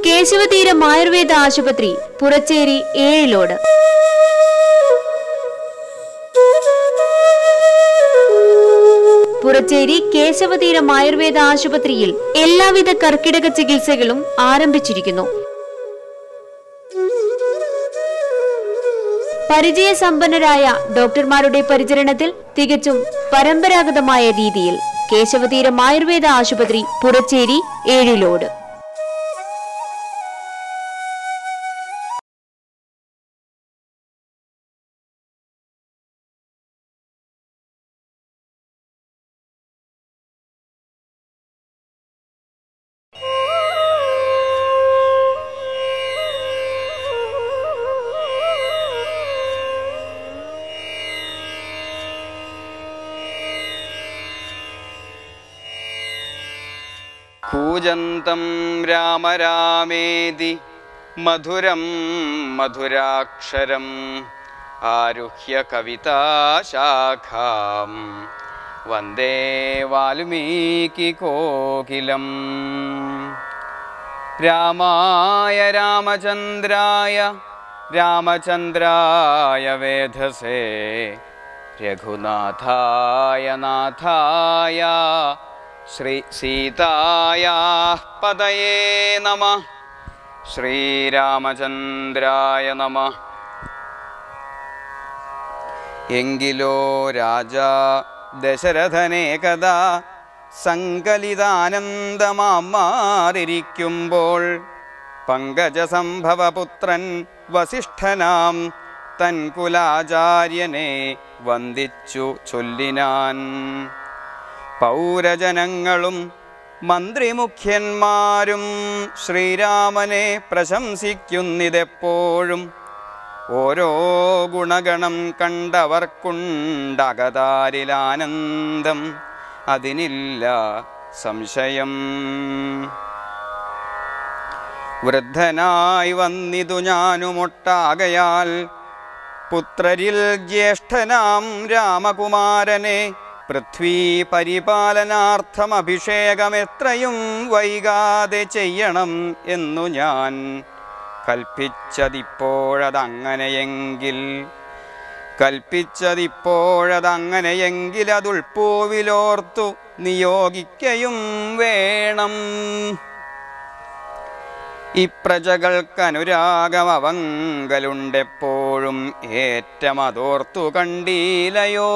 കേശവതീരം ആയുർവേദ ആശുപത്രി, പുറച്ചേരി, ഏഴിലോട്. പുറച്ചേരി കേശവതീരം ആയുർവേദ ആശുപത്രിയിൽ എല്ലാവിധ കർക്കിടക ചികിത്സകളും ആരംഭിച്ചിരിക്കുന്നു. പരിചയസമ്പന്നരായ ഡോക്ടർമാരുടെ പരിചരണത്തിൽ തികച്ചും പരമ്പരാഗതമായ രീതിയിൽ കേശവതീരം ആയുർവേദ ആശുപത്രി, പുറച്ചേരി, ഏഴിലോട്. കൂജന്തം രാമ രാമേതി മധുരം മധുരാക്ഷരം ആരുഹ്യ കവിതാശാഖാം വന്ദേ വാൽമീകി കോകിലം. രാമായ രാമചന്ദ്രായ രാമചന്ദ്രായ വേധസേ രഘുനാഥായ നാഥായ ശ്രീ സീതായാ പതയേ നമഃ. ശ്രീരാമചന്ദ്രായ നമഃ. എങ്കിലോ രാജാ ദശരഥനേകദാ സങ്കലിതാനന്ദമാറിയിരിക്കുമ്പോൾ പങ്കജസംഭവപുത്രൻ വസിഷ്ഠനാം തൻ കുലാചാര്യനെ വന്ദിച്ചു ചൊല്ലിനാൻ. പൗരജനങ്ങളും മന്ത്രിമുഖ്യന്മാരും ശ്രീരാമനെ പ്രശംസിക്കുന്നിതെപ്പോഴും. ഓരോ ഗുണഗണം കണ്ടവർക്കുണ്ടകതാരിലാനന്ദം, അതിനില്ല സംശയം. വൃദ്ധനായി വന്നിതു ഞാനുമൊട്ടാകയാൽ പുത്രരിൽ ജ്യേഷ്ഠനാം രാമകുമാരനെ പൃഥ്വീ പരിപാലനാർത്ഥം അഭിഷേകമെത്രയും വൈകാതെ ചെയ്യണം എന്നു ഞാൻ കൽപ്പിച്ചതിപ്പോഴതങ്ങനെയെങ്കിൽ അതുൾപ്പൂവിലോർത്തു നിയോഗിക്കയും വേണം. ഇപ്രജകൾക്കനുരാഗമവങ്കലുണ്ടെപ്പോഴും ഏറ്റമതോർത്തു കണ്ടീലയോ.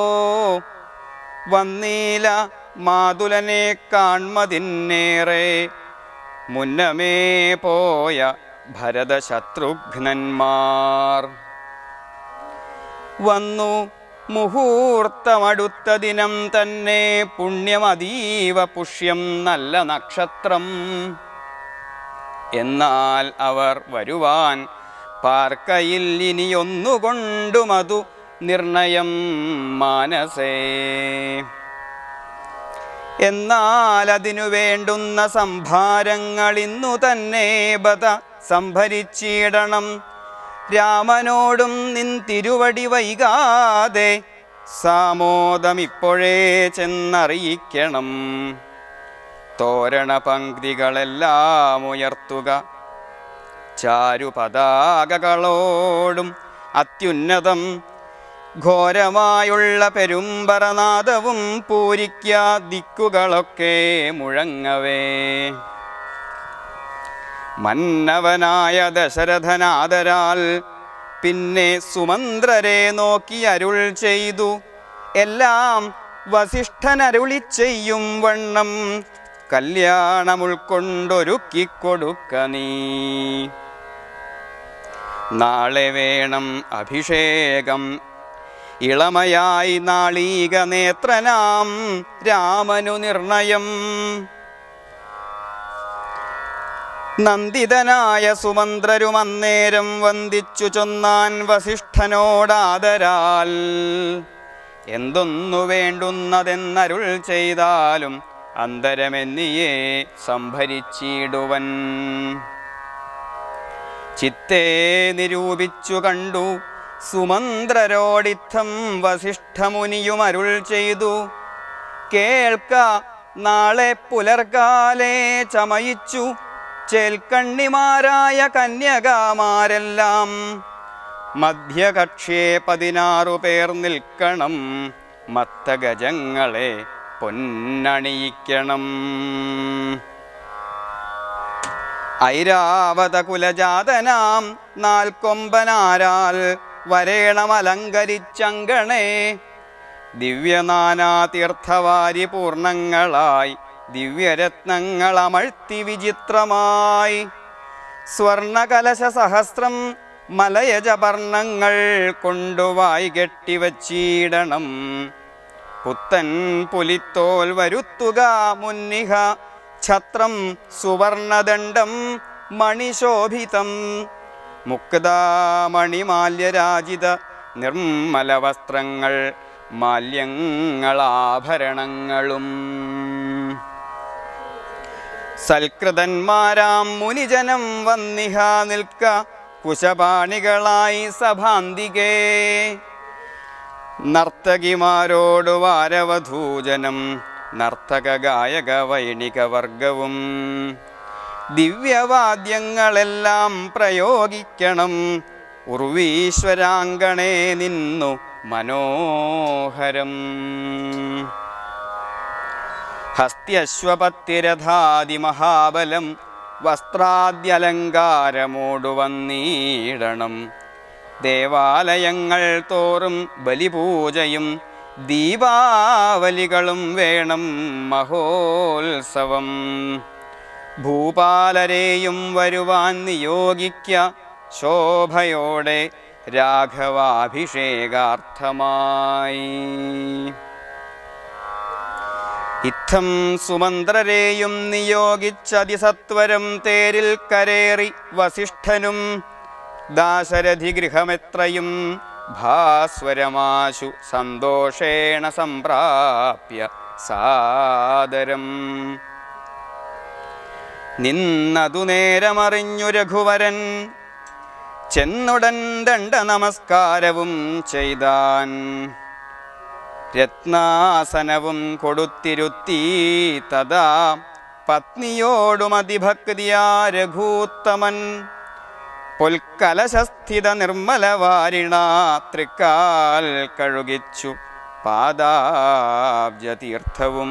വന്നീല മാതുലനെ കാൺമതിന്നേറെ മുന്നമേ പോയ ഭരതശത്രുഘ്നന്മാർ. വന്നു മുഹൂർത്തമടുത്ത ദിനം തന്നെ പുണ്യമതീവ പുഷ്യം നല്ല നക്ഷത്രം. എന്നാൽ അവർ വരുവാൻ പാർക്കയിൽ ഇനിയൊന്നുകൊണ്ടുമതു നിർണയം മാനസേ. എന്നാൽ അതിനു വേണ്ടുന്ന സംഭാരങ്ങൾ ഇന്നു തന്നെ ബത സംഭരിച്ചിടണം. രാമനോടും നിൻ തിരുവടി വൈകാതെ സാമോദമിപ്പോഴേ ചെന്നറിയിക്കണം. തോരണ പംക്തികളെല്ലാം ഉയർത്തുക, ചാരുപതാകകളോടും അത്യുന്നതം ഘോരമായുള്ള പെരുമ്പറനാദവും പൂരിക്ക ദിക്കുകളൊക്കെ മുഴങ്ങവേ. മന്നവനായ ദശരഥനാദരാൽ പിന്നെ സുമന്ത്രരെ നോക്കി അരുൾ ചെയ്തു. എല്ലാം വസിഷ്ഠനരുളി ചെയ്യും വണ്ണം കല്യാണമുൾക്കൊണ്ടൊരുക്കിക്കൊടുക്ക നീ. നാളെ വേണം അഭിഷേകം ഇളമയായി നാളീക നേത്രനാം രാമനു നിർണയം. നന്ദിതനായ സുമന്ത്രരും അന്നേരം വന്ദിച്ചു ചൊന്നാൻ വസിഷ്ഠനോടാദരാൽ. എന്തൊന്നു വേണ്ടുന്നതെന്നരുൾ ചെയ്താലും അന്തരമെന്നിയെ സംഭരിച്ചിടുവൻ. ചിത്തേ നിരൂപിച്ചു കണ്ടു സുമന്ത്രരോടിത്തം വസിഷ്ഠമുനിയും അരുൾ ചെയ്തു. കേൾക്ക, നാളെ പുലർകാലേ ചമയിച്ചു ചേൽക്കണ്ണിമാരായ കന്യകാമാരെല്ലാം മധ്യകക്ഷ്യേ 16 പേർ നിൽക്കണം. മത്തഗജങ്ങളെ പൊന്നണിയിക്കണം. ഐരാവത കുലജാതനാം 4 കൊമ്പനാരാൽ വരേണമലങ്കരിച്ചങ്കണേ. ദിവ്യനാനാതീർത്ഥവാരി പൂർണ്ണങ്ങളായി ദിവ്യരത്നങ്ങളമഴ്ത്തി വിചിത്രമായി. സ്വർണകലശ സഹസ്രം മലയജപർണങ്ങൾ കൊണ്ടുവായി കെട്ടിവച്ചിടണം. പുത്തൻ പുലിത്തോൽ വരുത്തുക മുന്നിഹ. ഛത്രം സുവർണദണ്ഡം മണിശോഭിതം. മുക്താമണിമാല്യരാജിത നിർമ്മല വസ്ത്രങ്ങൾ മാല്യങ്ങളാഭരണങ്ങളും. സൽകൃതന്മാരാം മുനിജനം വന്നിഹ നിൽക്ക കുശപാണികളായി സഭാന്തികേ. നർത്തകിമാരോട് വാരവധൂജനം നർത്തക ഗായക വൈണിക വർഗവും. ദിവ്യവാദ്യങ്ങളെല്ലാം പ്രയോഗിക്കണം. ഉർവീശ്വരാങ്കണേ നിന്നു മനോഹരം. ഹസ്ത്യശ്വപത്തിരഥാതിമഹാബലം വസ്ത്രാദ്യലങ്കാരമോടു വന്നിടണം. ദേവാലയങ്ങൾ തോറും ബലിപൂജയും ദീപാവലികളും വേണം മഹോത്സവം. ഭൂപാലരെയും വരുവാൻ നിയോഗിക്ക ശോഭയോടെ രാഘവാഭിഷേകാർത്ഥമായി. ഇത്തം സുമന്ത്രരെയും നിയോഗിച്ചതിസത്വരം തേരിൽ കരേറി വസിഷ്ഠനും ദാശരഥി ഗൃഹമെത്രയും ഭാസ്വരമാശു സന്തോഷേണ സംപ്രാപ്യ സാദരം. നിന്നതു നേരമറിഞ്ഞു രഘുവരൻ ചെന്നുടൻ ദണ്ഡ നമസ്കാരവും ചെയ്താൻ. രത്നാസനവും കൊടുത്തിരുത്തി തഥാ പത്നിയോടും അതിഭക്തിയാ രഘൂത്തമൻ. പൊൽക്കലശസ്ഥിത നിർമ്മലവാരിണ തൃക്കാൽ കഴുകിച്ചു പാദാബ്ജതീർത്ഥവും.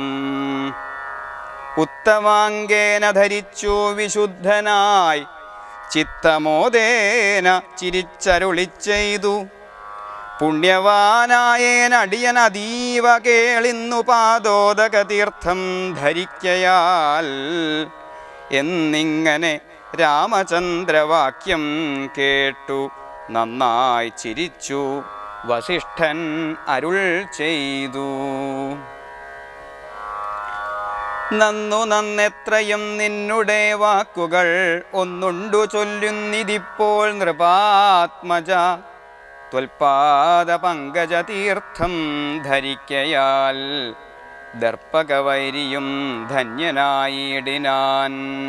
ഉത്തമാംഗേന ധരിച്ചു വിശുദ്ധനായി ചിത്തമോദേന ചിരിച്ചരുളി ചെയ്തു. പുണ്യവാനായേനടിയൻ അതീവ കേളിന്നു പാദോദക തീർത്ഥം ധരിക്കയാൽ എന്നിങ്ങനെ രാമചന്ദ്രവാക്യം കേട്ടു നന്നായി ചിരിച്ചു വസിഷ്ഠൻ അരുൾ ചെയ്തു. നന്നു നന്നെത്രയും നിന്നുടെ വാക്കുകൾ ഒന്നുണ്ടു ചൊല്ലുന്നിതിപ്പോൾ നൃപാത്മജ. ത്വൽപാദ പങ്കജ തീർത്ഥം ധരിക്കയാൽ ദർപ്പകവൈരിയും ധന്യനായിടിനാൻ.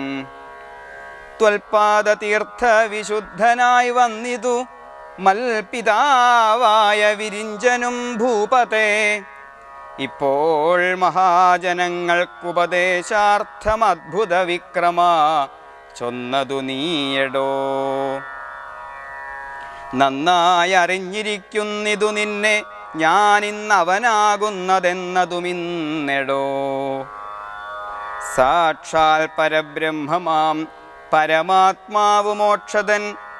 ത്വൽപാദ തീർത്ഥ വിശുദ്ധനായി വന്നിതു മൽപിതാവായ വിരിഞ്ചനും ഭൂപതേ. ഇപ്പോൾ മഹാജനങ്ങൾക്കുപദേശാർത്ഥം അദ്ഭുത വിക്രമ ചൊന്നതു നീയടോ. നന്നായി അറിഞ്ഞിരിക്കുന്നിതു നിന്നെ ഞാനിന്നവനാകുന്നതെന്നതുമിന്നെടോ. സാക്ഷാൽ പരബ്രഹ്മമാം പരമാത്മാവു മോക്ഷതൻ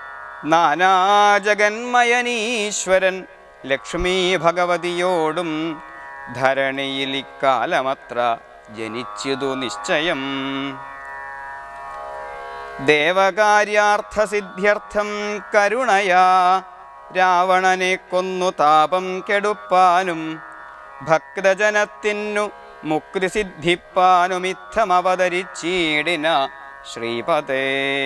നാനാജഗന്മയനീശ്വരൻ ലക്ഷ്മീ ഭഗവതിയോടും ധരണിയിൽ ഇക്കാലമത്ര ജനിച്ചതു നിശ്ചയം. ദേവകാര്യാർത്ഥസിദ്ധ്യർത്ഥം കരുണയാ രാവണനെ കൊന്നു താപം കെടുപ്പാനും ഭക്തജനത്തിനു മുക്തി സിദ്ധിപ്പാനുമിത്തമവതരിച്ചീടിന ശ്രീപദേ.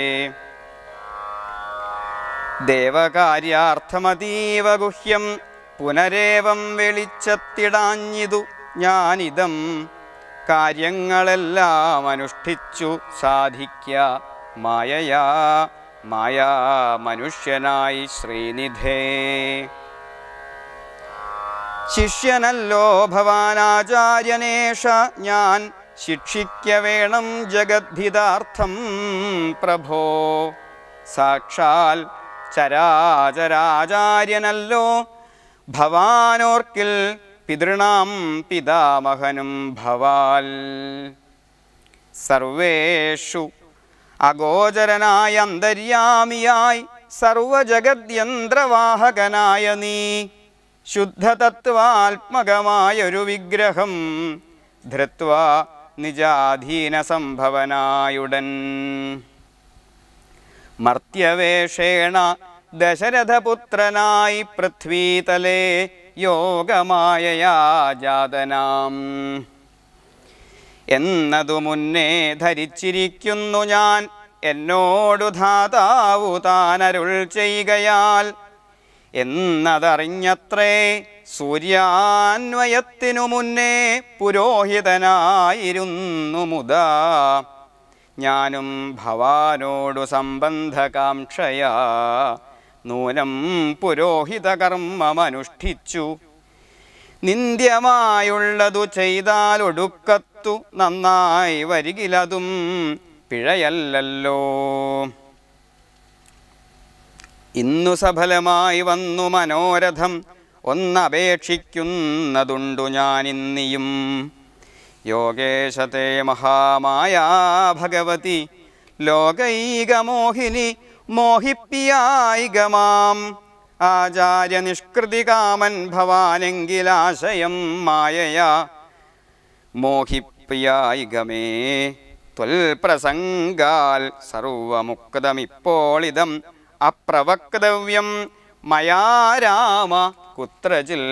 ദേവകാര്യാർത്ഥമതീവ ഗുഹ്യം പുനരേവം വെളിച്ചത്തിടാഞ്ഞിതു ഞാനിതം. കാര്യങ്ങളെല്ലാം അനുഷ്ഠിച്ചു സാധിക്ക മായയാ മായാ മനുഷ്യനായി ശ്രീനിധേ. ശിഷ്യനല്ലോ ഭവാനാചാര്യനേഷ ഞാൻ ശിക്ഷിക്ക വേണം ജഗദ്ധിതാർത്ഥം പ്രഭോ. സാക്ഷാൽ ചരാചരാചാര്യനല്ലോ ഭവാനോർക്കിൽ പിതൃണാം പിതാമഹനും ഭവാൽ. സർവേഷു അഗോചരനായ അന്തര്യാമിയായി സർവജഗദ്യന്ത്രവാഹകനായ നീ ശുദ്ധതത്വാത്മകമായൊരു വിഗ്രഹം ധൃത്വാ നിജാധീന സംഭവനായുടൻ. മർത്യവേഷേണ ദശരഥപുത്രനായി പൃഥ്വീതലേ യോഗമായയാ ജാതനാം എന്നതു മുന്നേ ധരിച്ചിരിക്കുന്നു ഞാൻ. എന്നോടു ധാതാവു താനരുൾ ചെയ്യുകയാൽ എന്നതറിഞ്ഞത്രേ സൂര്യാന്വയത്തിനു മുന്നേ പുരോഹിതനായിരുന്നു മുതാ. ഞാനും ഭവാനോടു സംബന്ധകാംക്ഷയാ നൂനം പുരോഹിതകർമ്മമനുഷ്ഠിച്ചു. നിന്ദ്യമായുള്ളതു ചെയ്താലൊടുക്കത്തു നന്നായി വരികിലതും പിഴയല്ലല്ലോ. ഇന്നു സഫലമായി വന്നു മനോരഥം ഒന്നപേക്ഷിക്കുന്നതുണ്ടു ഞാനിന്നിയും. യോഗേശത്തെ മഹാമായാ ഭഗവതി ലോകൈകമോഹിനി മോഹിപ്പിയായികമാം. ആചാര്യനിഷ്കൃതികാമൻ ഭവാനെങ്കിലാശയം മായയാ മോഹിപ്പിയായികമേ. ത്വൽപ്രസംഗാൽ സർവമുക്തമിപ്പോളിതം അപ്രവക്തവ്യം മയാ രാമ കുത്രചിൽ.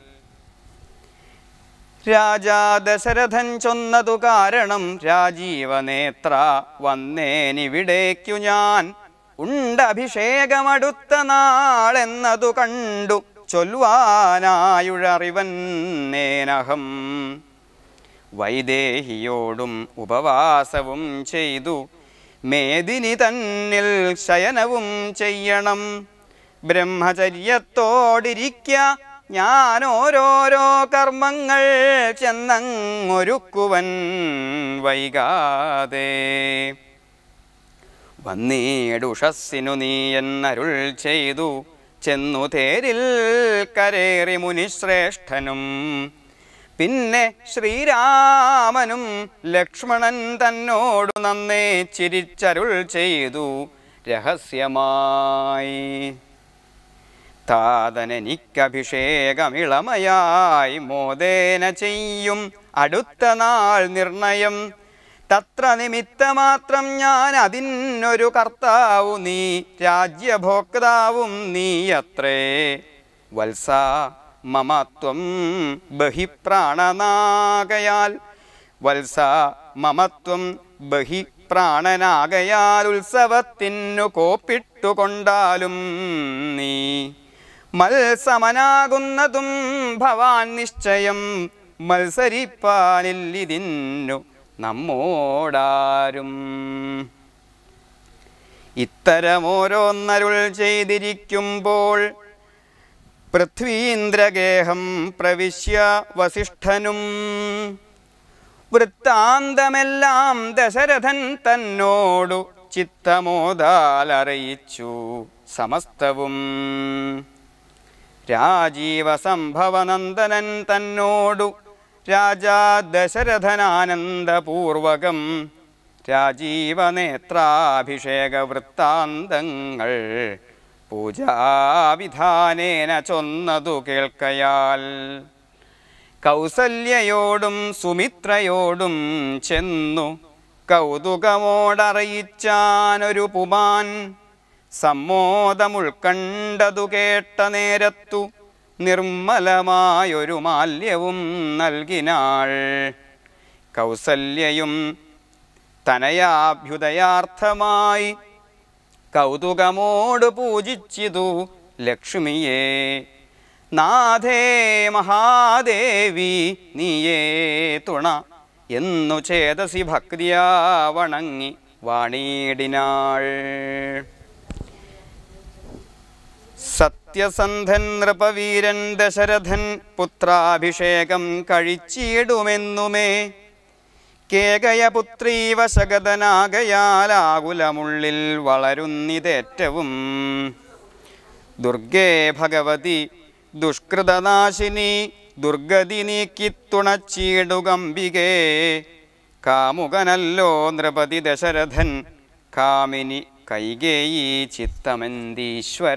രാജാ ദശരഥൻ ചൊന്നതു കാരണം രാജീവനേത്ര വന്നേനിവിടേക്കു ഞാൻ. ഉണ്ടഭിഷേകമടുത്ത നാളെന്നതു കണ്ടു ചൊല്ലുവാനായുഴറിവന്നേനഹം. വൈദേഹിയോടും ഉപവാസവും ചെയ്തു മേദിനി തന്നിൽ ശയനവും ചെയ്യണം. ബ്രഹ്മചര്യത്തോടിരിക്ക ഞാനോരോരോ കർമ്മങ്ങൾ ചെന്നങ്ങൊരുക്കുവൻ വൈകാതെ. വന്നീടുഷസ്സിനു നീ എന്നരുൾ ചെയ്തു ചെന്നു തേരിൽ കരേറി മുനിശ്രേഷ്ഠനും. പിന്നെ ശ്രീരാമനും ലക്ഷ്മണൻ തന്നോടു നന്നേ ചിരിച്ചരുൾ ചെയ്തു രഹസ്യമായി. താതനെനിക്കഭിഷേകമിളമയായി മോദേന ചെയ്യും അടുത്ത നാൾ നിർണയം. തത്ര നിമിത്തമാത്രം ഞാൻ അതിനൊരു കർത്താവു നീ രാജ്യഭോക്താവും നീയത്രേ. വത്സ മമത്വം ബഹിപ്രാണനാകയാൽ വത്സ മമത്വം ബഹിപ്രാണനാകയാൽ ഉത്സവത്തിനു കോപ്പിട്ടുകൊണ്ടാലും നീ മത്സമനാകുന്നതും ഭവാൻ നിശ്ചയം. മത്സരിപ്പാനില്ലിതിന്നു നമ്മോടാരും. ഇത്തരമോരോന്നരുൾ ചെയ്തിരിക്കുമ്പോൾ പൃഥ്വീന്ദ്രഗേഹം പ്രവിശ്യ വസിഷ്ഠനും വൃത്താന്തമെല്ലാം ദശരഥൻ തന്നോടു ചിത്തമോദാലറിയിച്ചു സമസ്തവും. രാജീവസംഭവനന്ദനൻ തന്നോടു രാജാ ദശരഥനാനന്ദപൂർവകം രാജീവനേത്രാഭിഷേക വൃത്താന്തങ്ങൾ പൂജാവിധാനേന ചൊന്നതു കേൾക്കയാൽ. കൗസല്യയോടും സുമിത്രയോടും ചെന്നു കൗതുകമോടറിയിച്ചാനൊരു പുമാൻ. സമ്മോദമുൾക്കണ്ടതു കേട്ട നേരത്തു നിർമ്മലമായൊരു മാല്യവും നൽകിനാൾ. കൗസല്യയും തനയാഭ്യുദയാർത്ഥമായി കൗതുകമോട് പൂജിച്ചിതു ലക്ഷ്മിയെ. നാഥേ മഹാദേവി നീയേ തുണ എന്നു ചേതസി ഭക്തിയാ വണങ്ങി വാണീടിനാൾ. സത്യസന്ധൻ നൃപവീരൻ ദശരഥൻ പുത്രാഭിഷേകം കഴിച്ചിടുമെന്നുമേ കേകയപുത്രീ വശഗതനാകയാലാകുലമുള്ളിൽ വളരുന്നിതേറ്റവും. ദുർഗേ ഭഗവതി ദുഷ്കൃതനാശിനി ദുർഗതി നീക്കിത്തുണച്ചീടുകമ്പികേ. കാമുകനല്ലോ നൃപതി ദശരഥൻ കാമിനി കൈകേയീ ചിത്തമെന്തീശ്വര.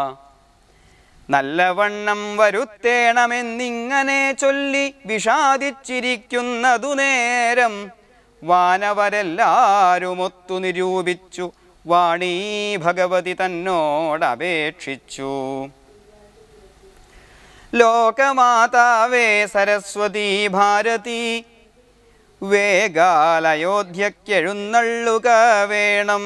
നല്ലവണ്ണം വരുത്തേണമെന്നിങ്ങനെ ചൊല്ലി വിഷാദിച്ചിരിക്കുന്നതു നേരം വാനവരെല്ലാരുമൊത്തു നിരൂപിച്ചു വാണീ ഭഗവതി തന്നോടപേക്ഷിച്ചു. ലോകമാതാവേ സരസ്വതീ ഭാരതി വേഗാലയോധ്യക്കെഴുന്നള്ളുക വേണം.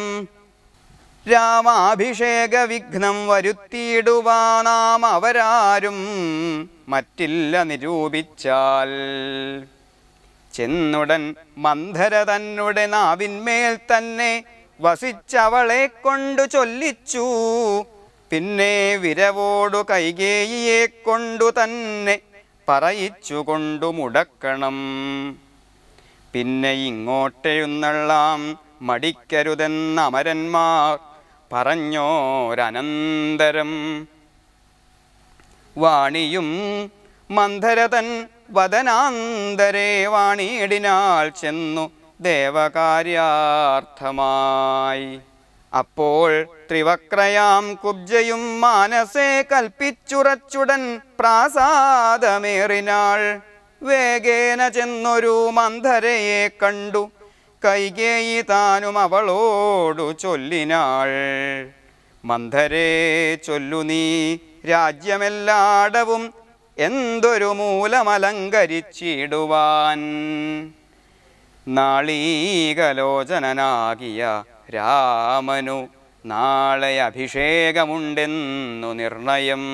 രാമാഭിഷേക വിഘ്നം വരുത്തിയിടുവാനാം അവരാരും മറ്റില്ല നിരൂപിച്ചാൽ. ചെന്നുടൻ മന്ധര തന്നെ നാവിന്മേൽ തന്നെ വസിച്ചവളെ കൊണ്ടു ചൊല്ലിച്ചു. പിന്നെ വിരവോടു കൈകേയിയെ കൊണ്ടു തന്നെ പറയിച്ചു കൊണ്ടു മുടക്കണം. പിന്നെ ഇങ്ങോട്ടെഴുന്നള്ളാം മടിക്കരുതെന്ന അമരന്മാർ പറഞ്ഞോരനന്തരം. വാണിയും മന്ധരതൻ വദനാന്തരേ വാണിയിടിനാൾ ചെന്നു ദേവകാര്യാർത്ഥമായി. അപ്പോൾ ത്രിവക്രയാം കുബ്ജയും മാനസേ കൽപ്പിച്ചുറച്ചുടൻ പ്രാസാദമേറിനാൾ. വേഗേന ചെന്നൊരു മന്ധരയെ കണ്ടു കൈകേയി താനും അവളോടു ചൊല്ലിനാൾ. മന്ധരേ ചൊല്ലു നീ രാജ്യമെല്ലാടവും എന്തൊരു മൂലമലങ്കരിച്ചിടുവാൻ. നാളീകലോചനനാകിയ രാമനു നാളെ അഭിഷേകമുണ്ടെന്നു നിർണയം.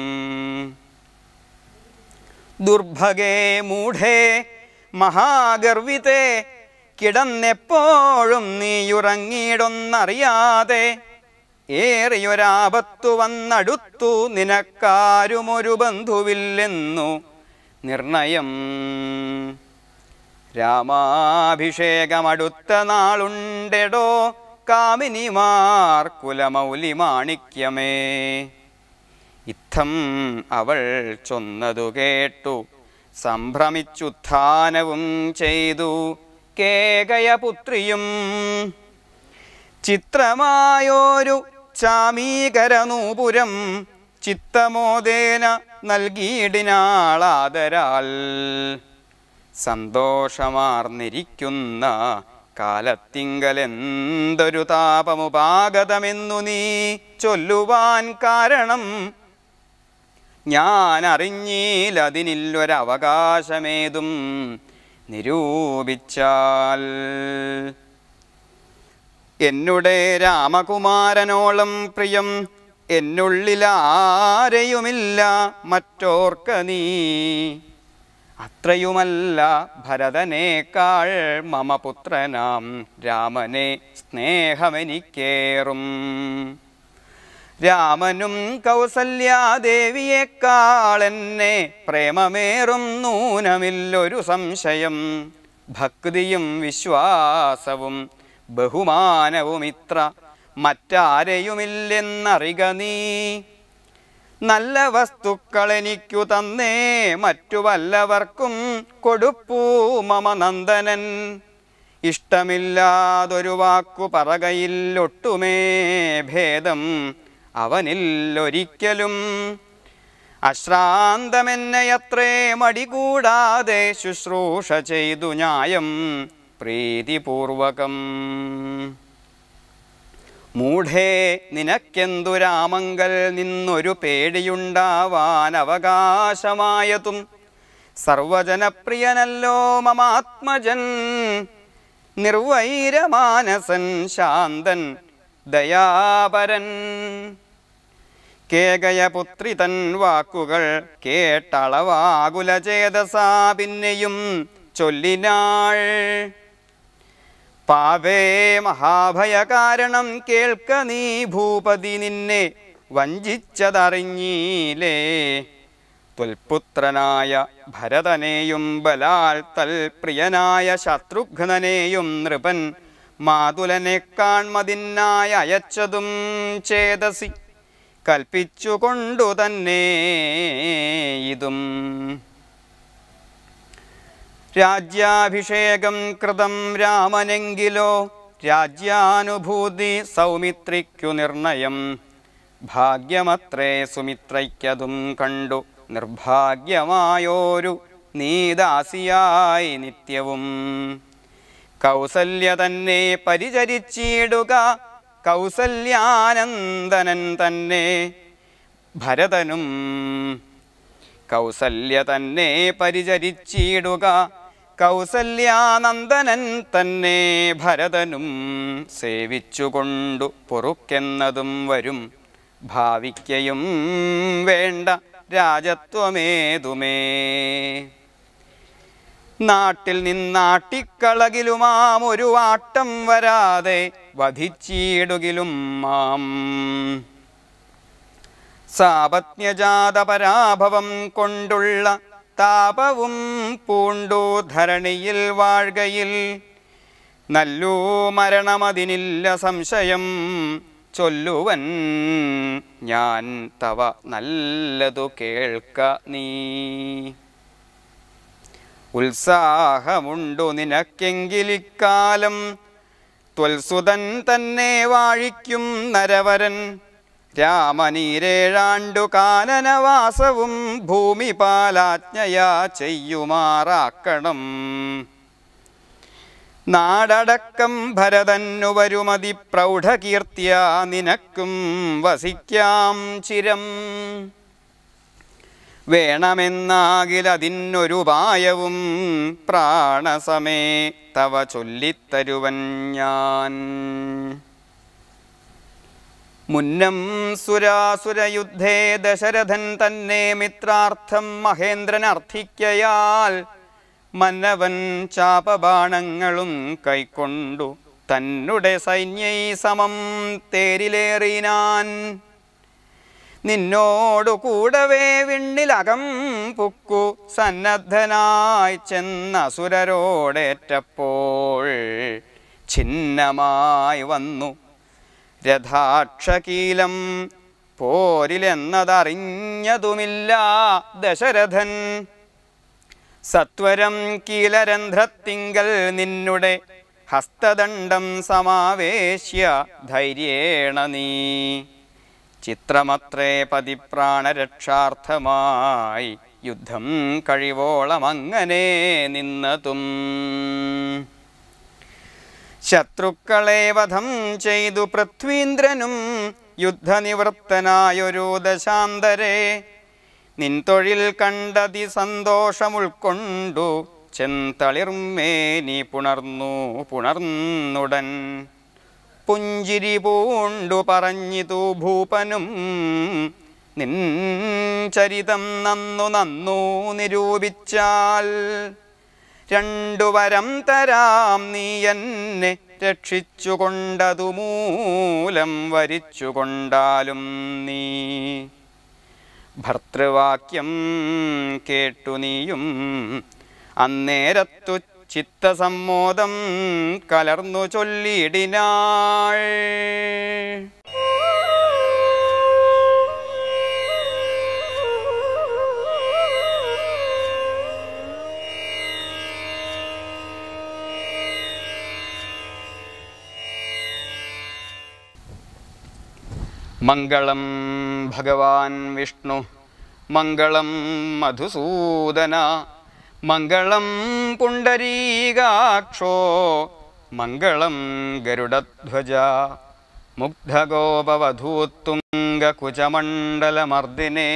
ദുർഭഗേ മൂഢേ മഹാഗർവിതേ കിടന്നെപ്പോഴും നീയുറങ്ങിയിടൊന്നറിയാതെ. ഏറിയൊരാപത്തു വന്നടുത്തു നിനക്കാരുമൊരു ബന്ധുവില്ലെന്നു നിർണയം. രാമാഭിഷേകമടുത്ത നാളുണ്ടെടോ കാമിനിമാർ കുലമൗലി മാണിക്യമേ. ഇത്തം അവൾ ചൊന്നതു കേട്ടു സംഭ്രമിച്ചുത്ഥാനവും ചെയ്തു കേകയപുത്രിയും. ചിത്രമായോരു ചാമീകരനൂപുരം ചിത്തമോദേന നൽകിയിടിനാളാദരാൽ. സന്തോഷമാർന്നിരിക്കുന്ന കാലത്തിങ്കലെന്തൊരു താപമുപാഗതമെന്നു നീ ചൊല്ലുവാൻ കാരണം. ഞാൻ അറിഞ്ഞീലതിനില്ലൊരവകാശമേതും നിരൂപിച്ചാൽ. എന്നുടെ രാമകുമാരനോളം പ്രിയം എന്നുള്ളിലാരെയുമില്ല മറ്റോർക്ക നീ. അത്രയുമല്ല ഭരതനേക്കാൾ മമ പുത്രനാം രാമനെ സ്നേഹമെനിക്കേറും. രാമനും കൗസല്യാദേവിയേക്കാളെന്നെ പ്രേമമേറും നൂനമില്ലൊരു സംശയം. ഭക്തിയും വിശ്വാസവും ബഹുമാനവും ഇത്ര മറ്റാരെയുമില്ലെന്നറിക നീ. നല്ല വസ്തുക്കളെനിക്കു തന്നേ മറ്റു വല്ലവർക്കും കൊടുപ്പൂ മമ നന്ദനൻ. ഇഷ്ടമില്ലാതൊരു വാക്കു പറകയില്ലൊട്ടുമേ ഭേദം അവനില്ലൊരിക്കലും. അശ്രാന്തമെന്നയത്രേ മടികൂടാതെ ശുശ്രൂഷ ചെയ്തു ന്യായം പ്രീതിപൂർവകം. മൂഢേ നിനക്കെന്തു രാമങ്കൽ നിന്നൊരു പേടിയുണ്ടാവാൻ അവകാശമായതും. സർവജനപ്രിയനല്ലോ മമാത്മജൻ നിർവൈരമാനസൻ ശാന്തൻ ദയാപരൻ. കേകയപുത്രി തൻ വാക്കുകൾ കേട്ടളവാകുലചേതസാ പിന്നെയും ചൊല്ലിനാൾ. പാപേ മഹാഭയകാരണം കേൾക്ക നീ ഭൂപതി നിന്നെ വഞ്ചിച്ചതറിഞ്ഞീലേ. ത്വൽപുത്രനായ ഭരതനെയും ബലാൽ തൽപ്രിയനായ ശത്രുഘ്നനെയും നൃപൻ മാതുലനെ കാൺമതിനായി അയച്ചതും ചേതസി കൽപ്പിച്ചുകൊണ്ടു തന്നെ ഇതും. രാജ്യാഭിഷേകം കൃതം രാമനെങ്കിലോ രാജ്യാനുഭൂതി സൗമിത്രിക്കു നിർണയം. ഭാഗ്യമത്രേ സുമിത്രയ്ക്കതും കണ്ടു നിർഭാഗ്യമായോരു നീദാസിയായി നിത്യവും. കൗസല്യ തന്നെ പരിചരിച്ചിടുക കൗസല്യാനന്ദനൻ തന്നെ ഭരതനും. കൗസല്യ തന്നെ പരിചരിച്ചിടുക കൗസല്യാനന്ദനൻ തന്നെ ഭരതനും. സേവിച്ചുകൊണ്ടു പൊറുക്കെന്നതും വരും ഭാവിക്കയും വേണ്ട രാജത്വമേതുമേ. നാട്ടിൽ നിന്നാട്ടിക്കളകിലുമാം ഒരു ആട്ടം വരാതെ വധിച്ചിടുകിലും മാം. സാപത്ന്യജാത പരാഭവം കൊണ്ടുള്ള താപവും പൂണ്ടു ധരണിയിൽ വാഴ്കയിൽ നല്ലൂ മരണമതിനില്ല സംശയം. ചൊല്ലുവൻ ഞാൻ തവ നല്ലതു കേൾക്ക നീ. ഉത്സാഹമുണ്ടു നിനക്കെങ്കിലിക്കാലം ത്വൽസുതൻ തന്നെ വാഴിക്കും നരവരൻ. രാമനീരേഴാണ്ടു കാനനവാസവും ഭൂമിപാലാജ്ഞയാ ചെയ്യുമാറാക്കണം. നാടടക്കം ഭരതന്നു വരുമതി പ്രൗഢകീർത്തിയ നിനക്കും വസിക്കാം ചിരം. വേണമെന്നാകിലതിനൊരുപായവും പ്രാണസമേ തവ ചൊല്ലിത്തരുവൻ ഞാൻ. മുന്നം സുരാസുരയുദ്ധേ ദശരഥൻ തന്നെ മിത്രാർത്ഥം മഹേന്ദ്രൻ അർത്ഥിക്കയാൽ മന്നവൻ ചാപബാണങ്ങളും കൈക്കൊണ്ടു തന്നുടെ സൈന്യൈ സമം തേരിലേറിനാൻ. നിന്നോടു കൂടവേ വിണ്ണിലകം പുക്കു സന്നദ്ധനായി ചെന്ന അസുരരോടേറ്റപ്പോൾ ഛിന്നമായി വന്നു രഥാക്ഷകീലം. പോരിലെന്നതറിഞ്ഞതുമില്ല ദശരഥൻ. സത്വരം കീലരന്ധ്രത്തിങ്കൽ നിന്നുടെ ഹസ്തദണ്ഡം സമാവേശ്യ ധൈര്യേണ നീ. ചിത്രമത്രേ പതിപ്രാണരക്ഷാർത്ഥമായി യുദ്ധം കഴിവോളമങ്ങനെ നിന്നതും. ശത്രുക്കളെ വധം ചെയ്തു പൃഥ്വീന്ദ്രനും യുദ്ധനിവൃത്തനായൊരു ദശാന്തരെ. നിൻ തൊഴിൽ കണ്ടതി സന്തോഷമുൾക്കൊണ്ടു ചെന്തളിർമേനി പുണർന്നുടൻ. പുഞ്ചിരി പൂണ്ടു പറഞ്ഞിതു ഭൂപനും നിൻ ചരിതം നന്നു നിരൂപിച്ചാൽ. രണ്ടു വരം തരാം നീ എന്നെ രക്ഷിച്ചുകൊണ്ടതു മൂലം വരിച്ചുകൊണ്ടാലും നീ. ഭർതൃവാക്യം കേട്ടു നീയും അന്നേരത്തു ചിത്തസമ്മോദം കലർന്നു ചൊല്ലിയിടിനാൾ. മംഗളം ഭഗവാൻ വിഷ്ണു മംഗളം മധുസൂദന മംഗളം പുണ്ടരീകാക്ഷോ മംഗളം ഗരുഡധ്വജ മുഗ്ധഗോപവധൂത്തുംഗകുചമണ്ഡലമർദിനെ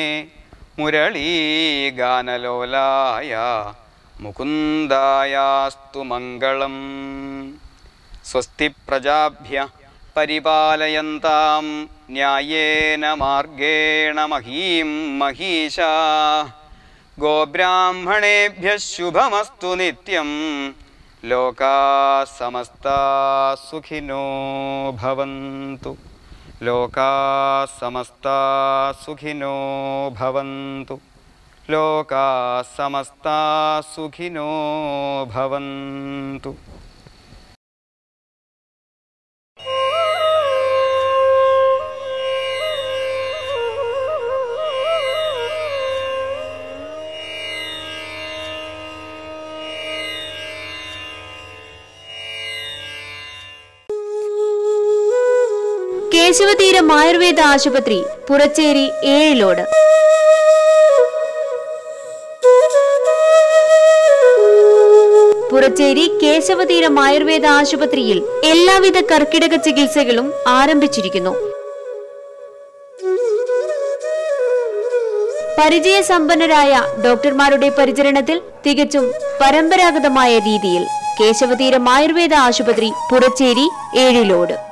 മുരളീഗാനലോലായ മുകുന്ദായാസ്തു മംഗളം. സ്വസ്തി പ്രജാഭ്യ പരിപാലയന്താം ന്യായേന മാർഗേണ മഹീം മഹീശാ. ഗോബ്രാഹ്മണേഭ്യഃ ശുഭമസ്തു നിത്യം. ലോകാ സമസ്താ സുഖിനോ ഭവന്തു. ലോകാ സമസ്താ സുഖിനോ ഭവന്തു. ലോകാ സമസ്താ സുഖിനോ ഭവന്തു. കേശവതീരം ആയുർവേദ ആശുപത്രി, പുറച്ചേരി, ഏഴിലോട്. പുറച്ചേരി കേശവതീരം ആയുർവേദ ആശുപത്രിയിൽ എല്ലാവിധ കർക്കിടക ചികിത്സകളും ആരംഭിച്ചിരിക്കുന്നു. പരിചയസമ്പന്നരായ ഡോക്ടർമാരുടെ പരിചരണത്തിൽ തികച്ചും പരമ്പരാഗതമായ രീതിയിൽ കേശവതീരം ആയുർവേദ ആശുപത്രി, പുറച്ചേരി, ഏഴിലോട്.